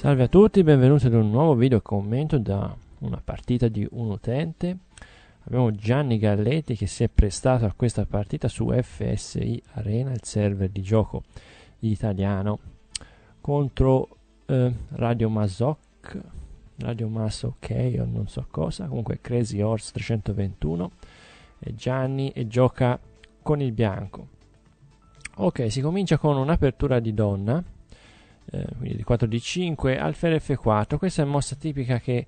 Salve a tutti, benvenuti ad un nuovo video commento da una partita di un utente. Abbiamo Gianni Galletti che si è prestato a questa partita su FSI Arena, il server di gioco italiano, contro Radio Masoc, Radio Masoc o non so cosa, comunque Crazy Horse 321, e Gianni e gioca con il bianco. Ok, si comincia con un'apertura di donna, quindi di 4 di 5, alfiere F4. Questa è mossa tipica che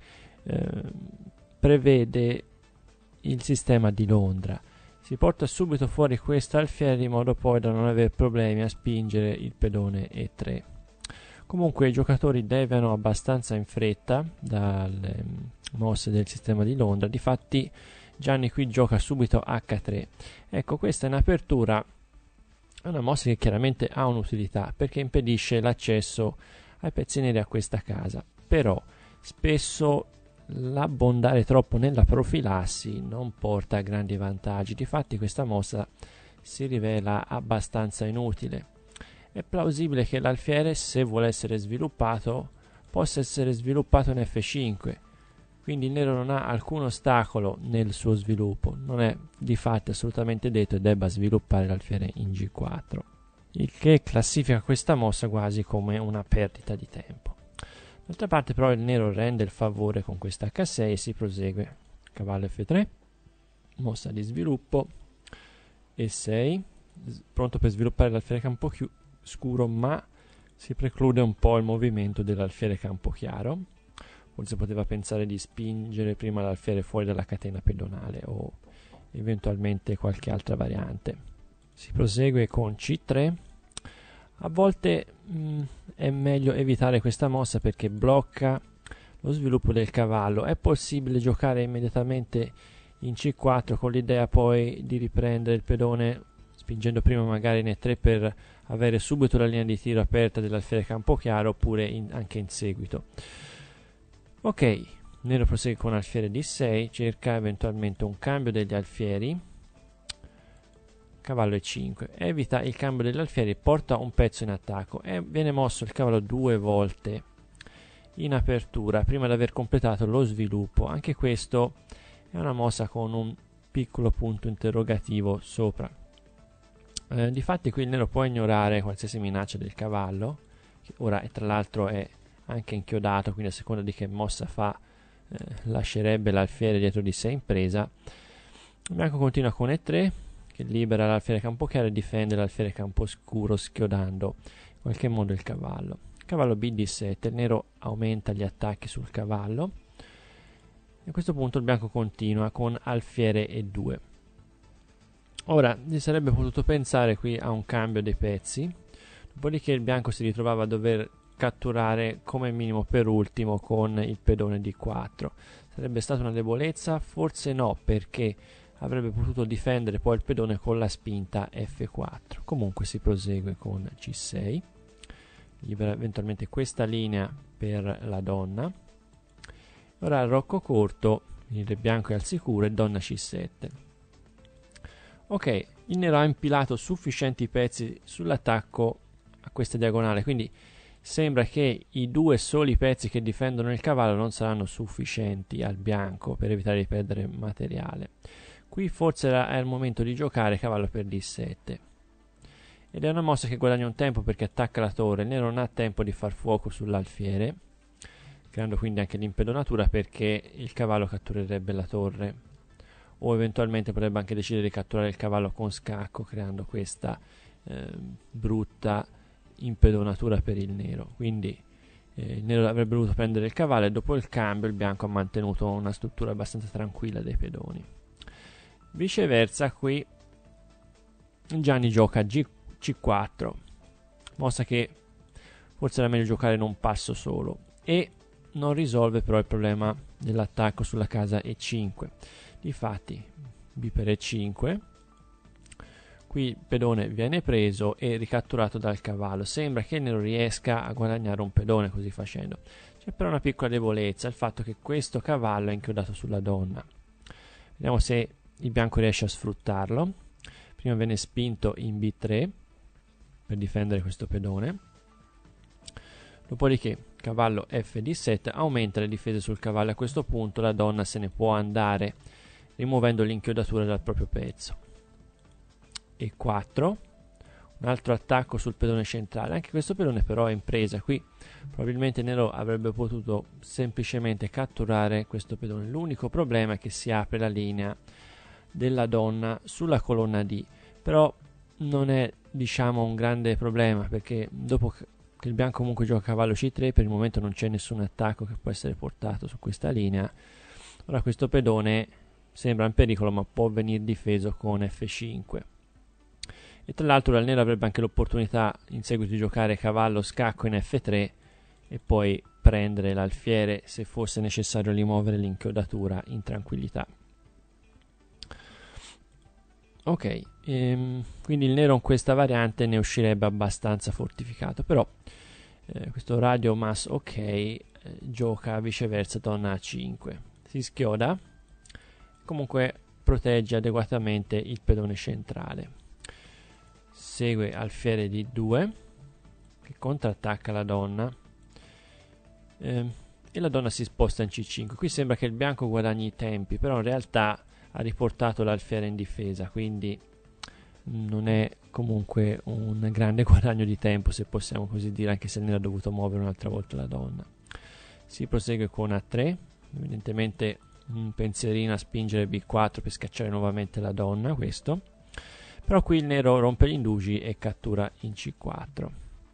prevede il sistema di Londra. Si porta subito fuori questo alfiere in modo poi da non avere problemi a spingere il pedone E3. Comunque i giocatori deviano abbastanza in fretta dalle mosse del sistema di Londra. Difatti Gianni qui gioca subito H3. Ecco, questa è un'apertura, è una mossa che chiaramente ha un'utilità perché impedisce l'accesso ai pezzi neri a questa casa, però spesso l'abbondare troppo nella profilassi non porta a grandi vantaggi. Difatti questa mossa si rivela abbastanza inutile. È plausibile che l'alfiere, se vuole essere sviluppato, possa essere sviluppato in F5, quindi il nero non ha alcun ostacolo nel suo sviluppo, non è di fatto assolutamente detto che debba sviluppare l'alfiere in G4, il che classifica questa mossa quasi come una perdita di tempo. D'altra parte però il nero rende il favore con questa H6 e si prosegue. Cavallo F3, mossa di sviluppo, E6, pronto per sviluppare l'alfiere campo scuro, ma si preclude un po' il movimento dell'alfiere campo chiaro. Forse poteva pensare di spingere prima l'alfiere fuori dalla catena pedonale o eventualmente qualche altra variante. Si prosegue con C3. A volte è meglio evitare questa mossa perché blocca lo sviluppo del cavallo. È possibile giocare immediatamente in C4 con l'idea poi di riprendere il pedone spingendo prima magari in E3 per avere subito la linea di tiro aperta dell'alfiere campo chiaro, oppure anche in seguito. Ok, nero prosegue con alfiere D6, cerca eventualmente un cambio degli alfieri. Cavallo E5, evita il cambio degli alfieri, porta un pezzo in attacco e viene mosso il cavallo 2 volte in apertura prima di aver completato lo sviluppo. Anche questo è una mossa con un piccolo punto interrogativo sopra. Difatti qui il nero può ignorare qualsiasi minaccia del cavallo, che ora tra l'altro è anche inchiodato, quindi a seconda di che mossa fa lascerebbe l'alfiere dietro di sé in presa. Il bianco continua con E3 che libera l'alfiere campo chiaro e difende l'alfiere campo scuro schiodando in qualche modo il cavallo. Cavallo BD7, il nero aumenta gli attacchi sul cavallo e a questo punto il bianco continua con alfiere E2. Ora si sarebbe potuto pensare qui a un cambio dei pezzi, dopodiché il bianco si ritrovava a dover catturare come minimo per ultimo con il pedone D4. Sarebbe stata una debolezza? Forse no, perché avrebbe potuto difendere poi il pedone con la spinta F4. Comunque si prosegue con C6, libera eventualmente questa linea per la donna. Ora il rocco corto, il bianco è al sicuro e donna C7. Ok, il nero ha impilato sufficienti pezzi sull'attacco a questa diagonale, quindi sembra che i due soli pezzi che difendono il cavallo non saranno sufficienti al bianco per evitare di perdere materiale. Qui forse è il momento di giocare cavallo per D7. Ed è una mossa che guadagna un tempo perché attacca la torre. Il nero non ha tempo di far fuoco sull'alfiere, creando quindi anche l'impedonatura perché il cavallo catturerebbe la torre. O eventualmente potrebbe anche decidere di catturare il cavallo con scacco, creando questa brutta impedonatura per il nero. Quindi il nero avrebbe dovuto prendere il cavallo e dopo il cambio il bianco ha mantenuto una struttura abbastanza tranquilla dei pedoni. Viceversa qui Gianni gioca C4, mossa che forse era meglio giocare in un passo solo, e non risolve però il problema dell'attacco sulla casa E5. Difatti B per E5, qui il pedone viene preso e ricatturato dal cavallo. Sembra che il nero riesca a guadagnare un pedone così facendo. C'è però una piccola debolezza, il fatto che questo cavallo è inchiodato sulla donna. Vediamo se il bianco riesce a sfruttarlo. Prima viene spinto in B3 per difendere questo pedone, Dopodiché cavallo F-D7 aumenta le difese sul cavallo. A questo punto la donna se ne può andare rimuovendo l'inchiodatura dal proprio pezzo. E4, un altro attacco sul pedone centrale. Anche questo pedone però è in presa. Qui probabilmente nero avrebbe potuto semplicemente catturare questo pedone. L'unico problema è che si apre la linea della donna sulla colonna D, però non è, diciamo, un grande problema, perché dopo che il bianco comunque gioca cavallo C3, per il momento non c'è nessun attacco che può essere portato su questa linea. Ora questo pedone sembra in pericolo, ma può venire difeso con F5. E tra l'altro il nero avrebbe anche l'opportunità in seguito di giocare cavallo scacco in F3 e poi prendere l'alfiere se fosse necessario rimuovere l'inchiodatura in tranquillità. Ok, quindi il nero in questa variante ne uscirebbe abbastanza fortificato, però questo radio mas ok gioca viceversa donna A5, si schioda, comunque protegge adeguatamente il pedone centrale, segue alfiere D2 che contrattacca la donna e la donna si sposta in C5. Qui sembra che il bianco guadagni i tempi, però in realtà ha riportato l'alfiere in difesa, quindi non è comunque un grande guadagno di tempo, se possiamo così dire, anche se ne ha dovuto muovere un'altra volta la donna. Si prosegue con A3, evidentemente un pensierino a spingere B4 per scacciare nuovamente la donna, questo. Però qui il nero rompe gli indugi e cattura in C4.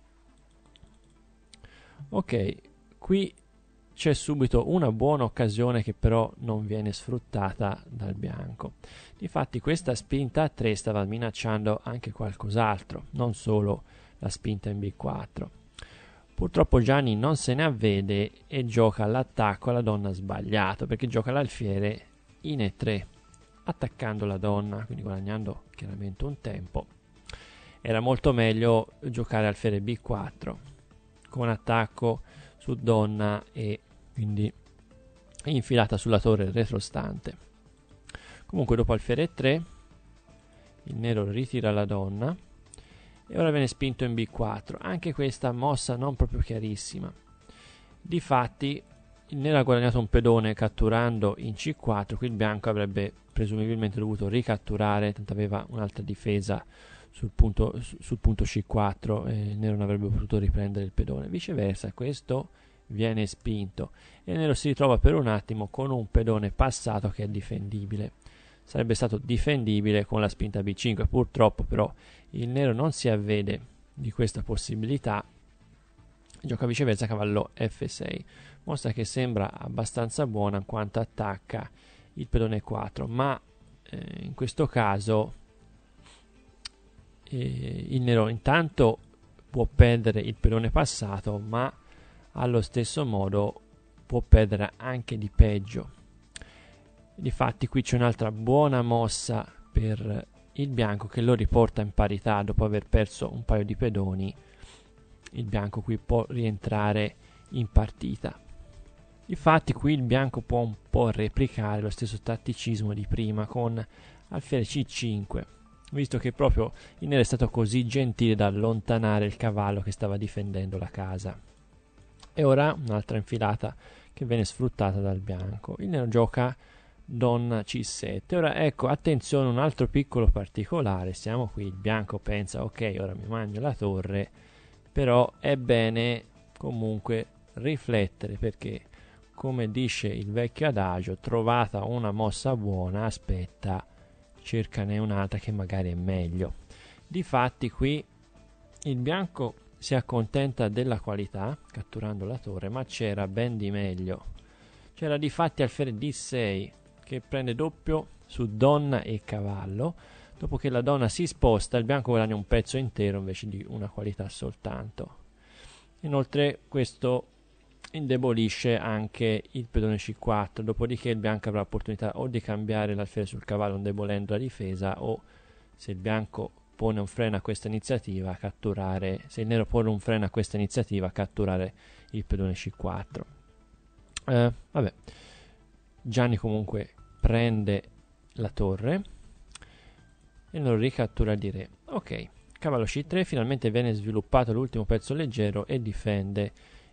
Ok, qui c'è subito una buona occasione che però non viene sfruttata dal bianco. Difatti questa spinta a 3 stava minacciando anche qualcos'altro, non solo la spinta in B4. Purtroppo Gianni non se ne avvede e gioca l'attacco alla donna sbagliato, perché gioca l'alfiere in E3, attaccando la donna, quindi guadagnando chiaramente un tempo. Era molto meglio giocare alfiere B4 con attacco su donna e quindi infilata sulla torre retrostante. Comunque dopo alfiere 3 il nero ritira la donna e ora viene spinto in B4, anche questa mossa non proprio chiarissima. Difatti il nero ha guadagnato un pedone catturando in C4, qui il bianco avrebbe presumibilmente dovuto ricatturare, tanto aveva un'altra difesa sul punto C4 e il nero non avrebbe potuto riprendere il pedone. Viceversa, questo viene spinto e il nero si ritrova per un attimo con un pedone passato che è difendibile. Sarebbe stato difendibile con la spinta B5, purtroppo però il nero non si avvede di questa possibilità, gioca viceversa cavallo F6, mossa che sembra abbastanza buona in quanto attacca il pedone 4, ma in questo caso il nero intanto può perdere il pedone passato, ma allo stesso modo può perdere anche di peggio. Difatti qui c'è un'altra buona mossa per il bianco che lo riporta in parità dopo aver perso un paio di pedoni. Il bianco qui può rientrare in partita. Infatti qui il bianco può un po' replicare lo stesso tatticismo di prima con alfiere C5, visto che proprio il nero è stato così gentile da allontanare il cavallo che stava difendendo la casa. E ora un'altra infilata che viene sfruttata dal bianco. Il nero gioca donna C7. Ora ecco, attenzione, un altro piccolo particolare. Siamo qui, il bianco pensa ok, ora mi mangio la torre, però è bene comunque riflettere, perché come dice il vecchio adagio, trovata una mossa buona, aspetta, cercane un'altra che magari è meglio. Difatti qui il bianco si accontenta della qualità catturando la torre, ma c'era ben di meglio. C'era difatti alfiere D6 che prende doppio su donna e cavallo. Dopo che la donna si sposta, il bianco guadagna un pezzo intero invece di una qualità soltanto. Inoltre questo indebolisce anche il pedone C4, dopodiché il bianco avrà l'opportunità o di cambiare l'alfiere sul cavallo indebolendo la difesa, o se il bianco pone un freno a questa iniziativa, catturare, se il nero pone un freno a questa iniziativa, catturare il pedone C4. Vabbè, Gianni comunque prende la torre e non ricattura di re. Ok, cavallo C3, finalmente viene sviluppato l'ultimo pezzo leggero e difende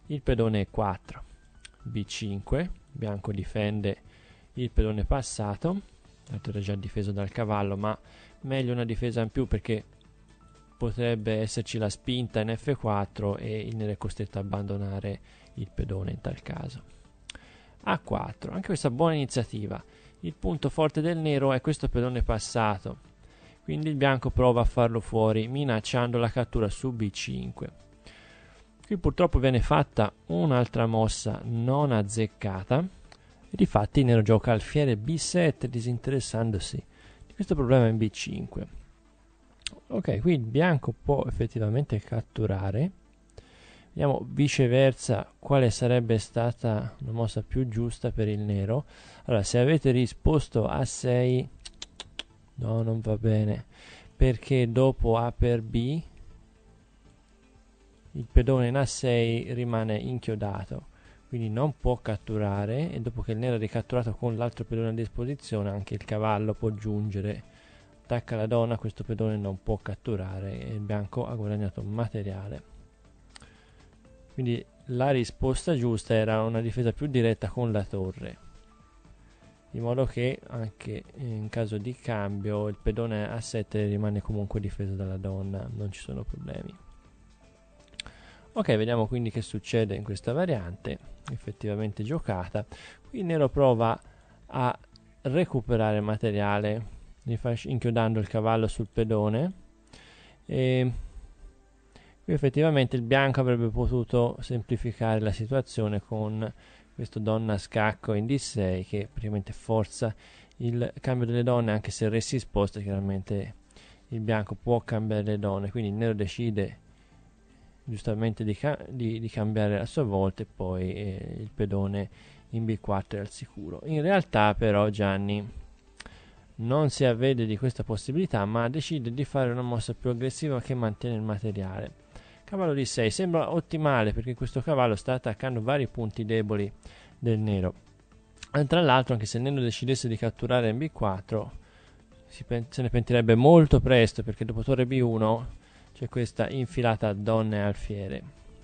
il pedone E4, B5, bianco difende il pedone passato, l'altro era già difeso dal cavallo, ma meglio una difesa in più perché potrebbe esserci la spinta in F4 e il nero è costretto a abbandonare il pedone in tal caso. A4, anche questa buona iniziativa. Il punto forte del nero è questo pedone passato, quindi il bianco prova a farlo fuori minacciando la cattura su B5. Qui purtroppo viene fatta un'altra mossa non azzeccata e difatti il nero gioca alfiere B7 disinteressandosi di questo problema in B5. Ok, qui il bianco può effettivamente catturare. Vediamo viceversa quale sarebbe stata una mossa più giusta per il nero. Allora, se avete risposto A6, no, non va bene, perché dopo A per B il pedone in A6 rimane inchiodato, quindi non può catturare, e dopo che il nero è ricatturato con l'altro pedone a disposizione anche il cavallo può giungere, attacca la donna, questo pedone non può catturare e il bianco ha guadagnato materiale. Quindi la risposta giusta era una difesa più diretta con la torre, in modo che anche in caso di cambio il pedone A7 rimane comunque difeso dalla donna, non ci sono problemi. Ok, vediamo quindi che succede in questa variante, effettivamente giocata. Qui il nero prova a recuperare materiale, inchiodando il cavallo sul pedone, e qui effettivamente il bianco avrebbe potuto semplificare la situazione con questo donna a scacco in D6 che praticamente forza il cambio delle donne, anche se il re si sposta chiaramente il bianco può cambiare le donne, quindi il nero decide giustamente di cambiare a sua volta e poi il pedone in B4 è al sicuro. In realtà però Gianni non si avvede di questa possibilità ma decide di fare una mossa più aggressiva che mantiene il materiale. Cavallo di 6 sembra ottimale perché questo cavallo sta attaccando vari punti deboli del nero. Tra l'altro, anche se il nero decidesse di catturare in B4 se ne pentirebbe molto presto, perché dopo torre B1 c'è questa infilata donne e alfiere.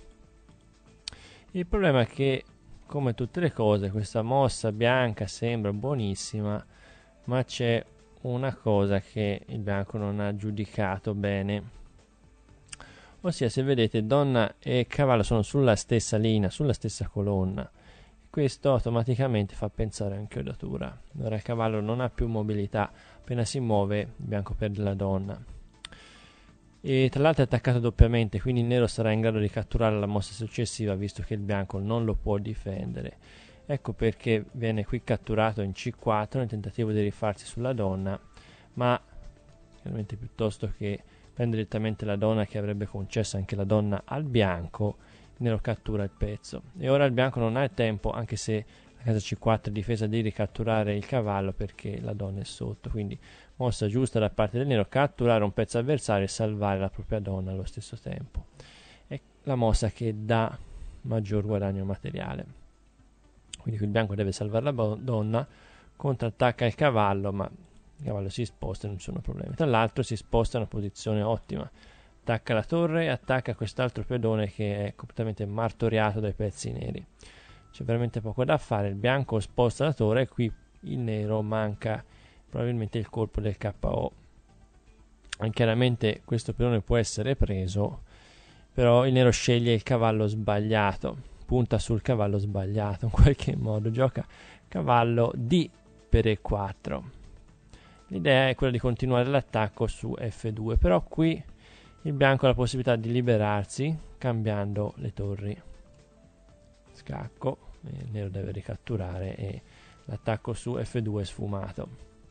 Il problema è che, come tutte le cose, questa mossa bianca sembra buonissima, ma c'è una cosa che il bianco non ha giudicato bene. Ossia, se vedete, donna e cavallo sono sulla stessa linea, sulla stessa colonna. Questo automaticamente fa pensare a inchiodatura. Ora il cavallo non ha più mobilità, appena si muove il bianco perde la donna. E tra l'altro è attaccato doppiamente, quindi il nero sarà in grado di catturare la mossa successiva, visto che il bianco non lo può difendere. Ecco perché viene qui catturato in C4 nel tentativo di rifarsi sulla donna, ma chiaramente piuttosto che prende direttamente la donna, che avrebbe concesso anche la donna al bianco, il nero cattura il pezzo. E ora il bianco non ha il tempo, anche se la casa C4 è difesa, di ricatturare il cavallo perché la donna è sotto. Quindi mossa giusta da parte del nero, catturare un pezzo avversario e salvare la propria donna allo stesso tempo. È la mossa che dà maggior guadagno materiale. Quindi qui il bianco deve salvare la donna, contrattacca il cavallo, ma il cavallo si sposta e non ci sono problemi. Tra l'altro si sposta in una posizione ottima, attacca la torre e attacca quest'altro pedone che è completamente martoriato dai pezzi neri. C'è veramente poco da fare, il bianco sposta la torre e qui il nero manca probabilmente il colpo del KO. Chiaramente questo pedone può essere preso, però il nero sceglie il cavallo sbagliato, punta sul cavallo sbagliato in qualche modo, gioca cavallo D per E4. L'idea è quella di continuare l'attacco su F2, però qui il bianco ha la possibilità di liberarsi cambiando le torri. Scacco, il nero deve ricatturare e l'attacco su F2 è sfumato.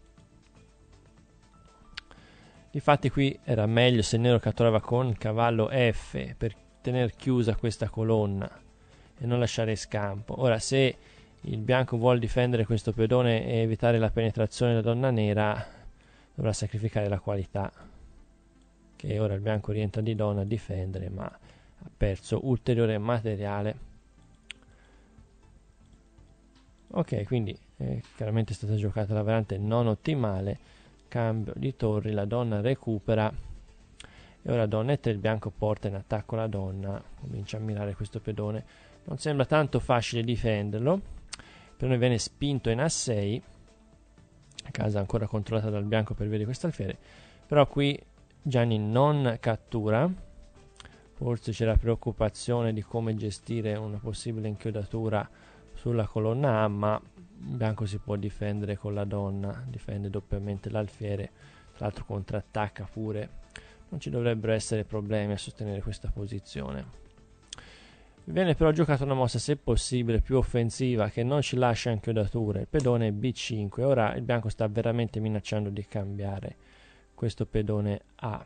Difatti qui era meglio se il nero catturava con il cavallo F per tenere chiusa questa colonna e non lasciare scampo. Ora, se il bianco vuole difendere questo pedone e evitare la penetrazione della donna nera, dovrà sacrificare la qualità, che ora il bianco rientra di donna a difendere, ma ha perso ulteriore materiale. Ok, quindi chiaramente è stata giocata la variante non ottimale, cambio di torri, la donna recupera e ora donna E3, il bianco porta in attacco la donna, comincia a mirare questo pedone non sembra tanto facile difenderlo. Il pedone viene spinto in A6, casa ancora controllata dal bianco per via di questo alfiere, però qui Gianni non cattura. Forse c'è la preoccupazione di come gestire una possibile inchiodatura sulla colonna A, ma il bianco si può difendere con la donna, difende doppiamente l'alfiere, tra l'altro contrattacca pure, non ci dovrebbero essere problemi a sostenere questa posizione. Viene però giocata una mossa, se possibile, più offensiva, che non ci lascia inchiodature. Il pedone è B5. Ora il bianco sta veramente minacciando di cambiare questo pedone A.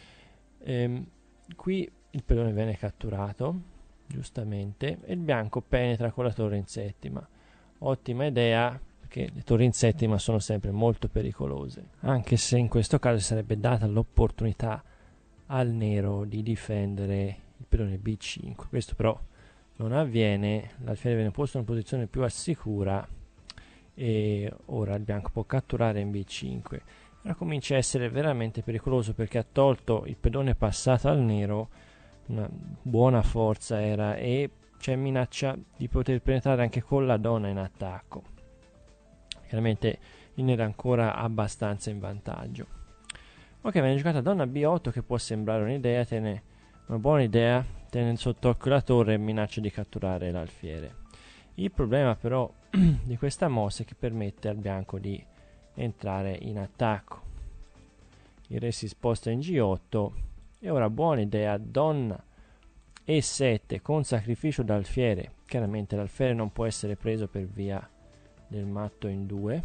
Qui il pedone viene catturato, giustamente, e il bianco penetra con la torre in settima. Ottima idea, perché le torri in settima sono sempre molto pericolose, anche se in questo caso sarebbe data l'opportunità al nero di difendere il pedone B5. Questo però non avviene, l'alfiere viene posto in una posizione più assicura e ora il bianco può catturare in B5. Ora comincia a essere veramente pericoloso, perché ha tolto il pedone passato al nero, una buona forza era, e c'è minaccia di poter penetrare anche con la donna in attacco. Chiaramente il nero è ancora abbastanza in vantaggio. Ok, viene giocata donna B8, che può sembrare un'idea, una buona idea, tiene sott'occhio la torre e minaccia di catturare l'alfiere. Il problema però di questa mossa è che permette al bianco di entrare in attacco. Il re si sposta in G8 e ora buona idea, donna E7 con sacrificio d'alfiere. Chiaramente l'alfiere non può essere preso per via del matto in 2.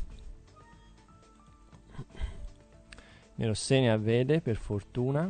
Nero se ne avvede per fortuna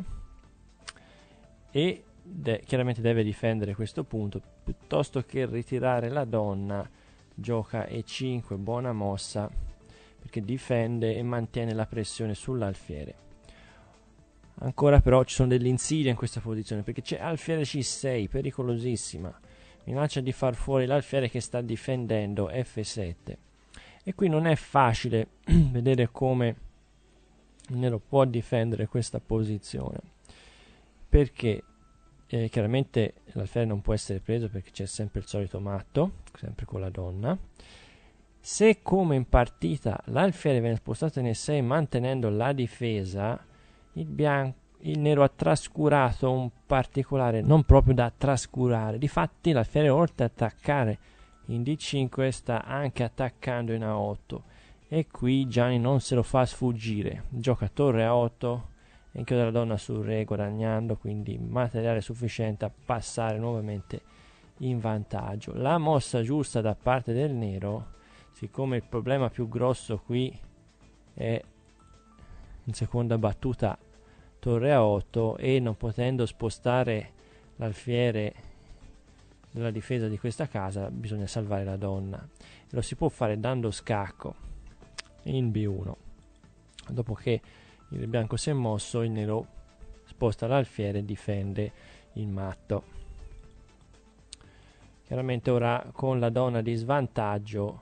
e chiaramente deve difendere questo punto. Piuttosto che ritirare la donna, gioca E5, buona mossa, perché difende e mantiene la pressione sull'alfiere. Ancora però ci sono delle insidie in questa posizione, perché c'è alfiere C6, pericolosissima, minaccia di far fuori l'alfiere che sta difendendo F7, e qui non è facile vedere come il nero può difendere questa posizione, perché chiaramente l'alfiere non può essere preso perché c'è sempre il solito matto, sempre con la donna. Se come in partita l'alfiere viene spostato in E6 mantenendo la difesa, il nero ha trascurato un particolare non proprio da trascurare. Difatti l'alfiere, oltre ad attaccare in D5, sta anche attaccando in A8, e qui Gianni non se lo fa sfuggire, gioca torre A8 e inchioda la donna sul re, guadagnando quindi materiale sufficiente a passare nuovamente in vantaggio. La mossa giusta da parte del nero, siccome il problema più grosso qui è in seconda battuta torre A8, e non potendo spostare l'alfiere della difesa di questa casa, bisogna salvare la donna, e lo si può fare dando scacco in B1. Dopo che il bianco si è mosso, il nero sposta l'alfiere e difende il matto. Chiaramente ora con la donna di svantaggio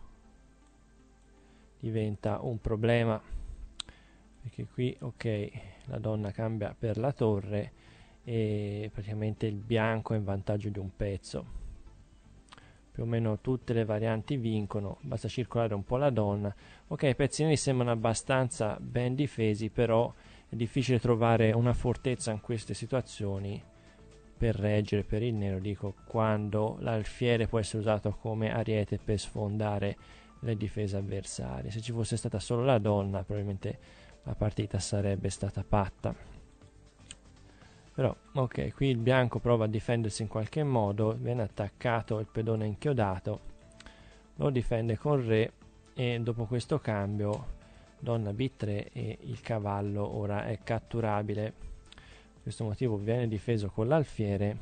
diventa un problema, perché qui ok, la donna cambia per la torre e praticamente il bianco è in vantaggio di un pezzo. Più o meno tutte le varianti vincono, basta circolare un po' la donna. Ok, i pezzi neri sembrano abbastanza ben difesi, però è difficile trovare una fortezza in queste situazioni per reggere per il nero, dico, quando l'alfiere può essere usato come ariete per sfondare le difese avversarie. Se ci fosse stata solo la donna, probabilmente la partita sarebbe stata patta. Però ok, qui il bianco prova a difendersi in qualche modo, viene attaccato, il pedone inchiodato, lo difende con re, e dopo questo cambio donna B3 e il cavallo ora è catturabile. Per questo motivo viene difeso con l'alfiere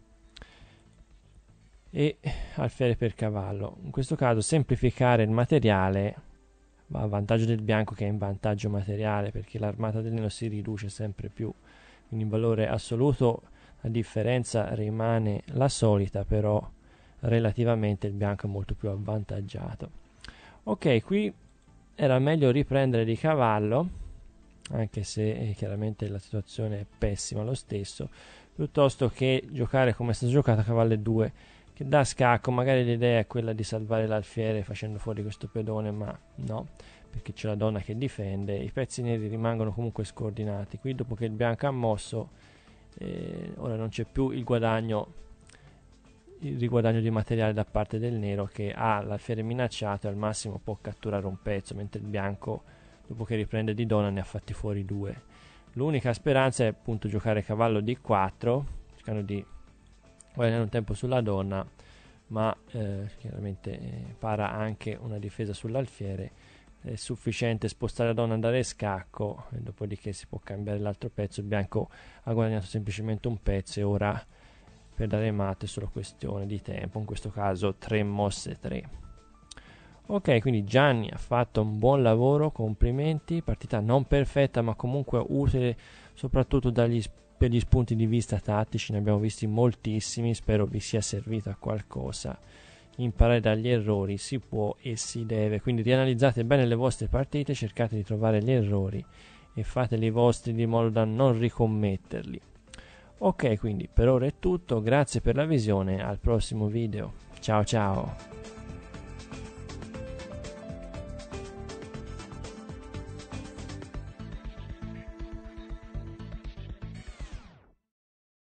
e alfiere per cavallo. In questo caso semplificare il materiale va a vantaggio del bianco, che è in vantaggio materiale, perché l'armata del nero si riduce sempre più. Quindi in valore assoluto la differenza rimane la solita, però relativamente il bianco è molto più avvantaggiato. Ok, qui era meglio riprendere di cavallo, anche se chiaramente la situazione è pessima lo stesso, piuttosto che giocare come è stato giocato a cavallo e 2, che dà scacco. Magari l'idea è quella di salvare l'alfiere facendo fuori questo pedone, ma no, perché c'è la donna che difende. I pezzi neri rimangono comunque scordinati. Qui dopo che il bianco ha mosso, ora non c'è più il riguadagno di materiale da parte del nero, che ha l'alfiere minacciato e al massimo può catturare un pezzo, mentre il bianco, dopo che riprende di donna, ne ha fatti fuori 2. L'unica speranza è appunto giocare cavallo D4, cercando di guadagnare un tempo sulla donna, ma chiaramente para anche una difesa sull'alfiere. È sufficiente spostare la donna, andare a scacco, e dopodiché si può cambiare l'altro pezzo. Il bianco ha guadagnato semplicemente un pezzo e ora per dare mate è solo questione di tempo, in questo caso 3 mosse 3. Ok, quindi Gianni ha fatto un buon lavoro, complimenti, partita non perfetta ma comunque utile soprattutto per gli spunti di vista tattici, ne abbiamo visti moltissimi, spero vi sia servito a qualcosa. Imparare dagli errori si può e si deve, quindi rianalizzate bene le vostre partite, cercate di trovare gli errori e fateli vostri di modo da non ricommetterli. Ok, quindi per ora è tutto, grazie per la visione, al prossimo video, ciao ciao!